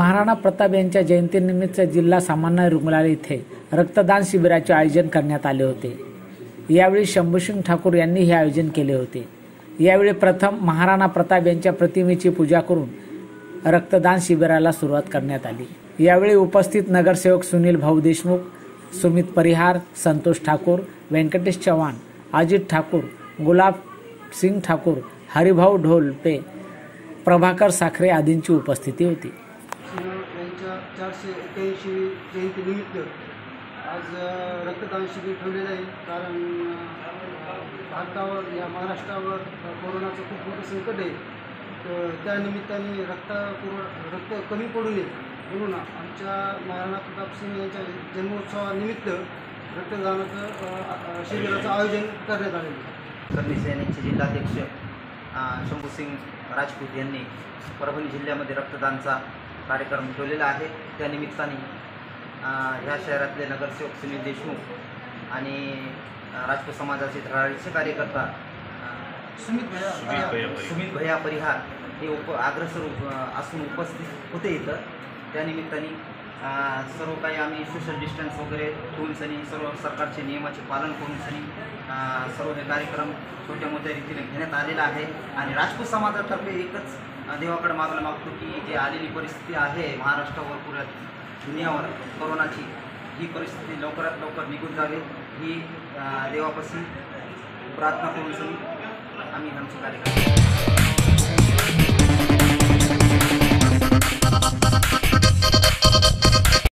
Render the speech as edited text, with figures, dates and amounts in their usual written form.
महाराणा प्रताप यांच्या जयंतीनिमित्त जिल्हा सामान्य रुग्णालय येथे रक्तदान शिबिराचे आयोजन करण्यात आले होते। यावेळी शंभूसिंग ठाकूर यांनी हे आयोजन केले होते। यावेळी प्रथम महाराणा प्रताप यांच्या प्रतिमेची पूजा करून रक्तदान शिबिराला सुरुवात करण्यात आली। यावेळी उपस्थित नगरसेवक सुनील भाऊ देशमुख, सुमित परिहार, संतोष ठाकूर, व्यंकटेश चव्हाण, अजित ठाकूर, गुलाब सिंग ठाकूर, हरिभाऊ ढोलपे, प्रभाकर साखरे आदींची उपस्थिती होती। 481 जयंतीनिमित्त आज रक्तदान शिबिर ठेवलेलं आहे। कारण भारतावर या महाराष्ट्रावर कोरोनाचं खूप मोठं संकट आहे। तर त्यानिमित्ताने रक्त कमी पडू नये म्हणून आमच्या महाराणा प्रताप सिंह यांच्या जन्मोत्सवानिमित्त रक्तदानाचं शिबिराचं आयोजन करण्यात आलेलं आहे। कर्णी सैनिकचे जिल्हाध्यक्ष शंभूसिंग राजपूत यांनी परभणी जिल्ह्यामध्ये रक्तदानचा कार्यक्रम ठेवलेला आहे। त्यानिमित्ताने ह्या शहरातले नगरसेवक सुनील देशमुख आणि राजपूत समाजाचे धडाडीचे कार्यकर्ता सुमित भैया परिहार हे अग्रसर असून उपस्थित होते इथं। त्यानिमित्ताने सर्व काही आम्ही सोशल डिस्टन्स वगैरे ठेवून सर्व सरकारचे नियमाचे पालन करून सर्व हे कार्यक्रम छोट्या मोठ्या रीतीने घेण्यात आलेला आहे। आणि राजपूत समाजातर्फे एकच देवाकडे मागणं मागतो की जी आलेली परिस्थिती आहे महाराष्ट्रावर, पुऱ्या दुनियावर कोरोनाची, ही परिस्थिती लवकरात लवकर निघून जावी ही देवापाशी प्रार्थना करून आम्ही आमचे कार्यक्रम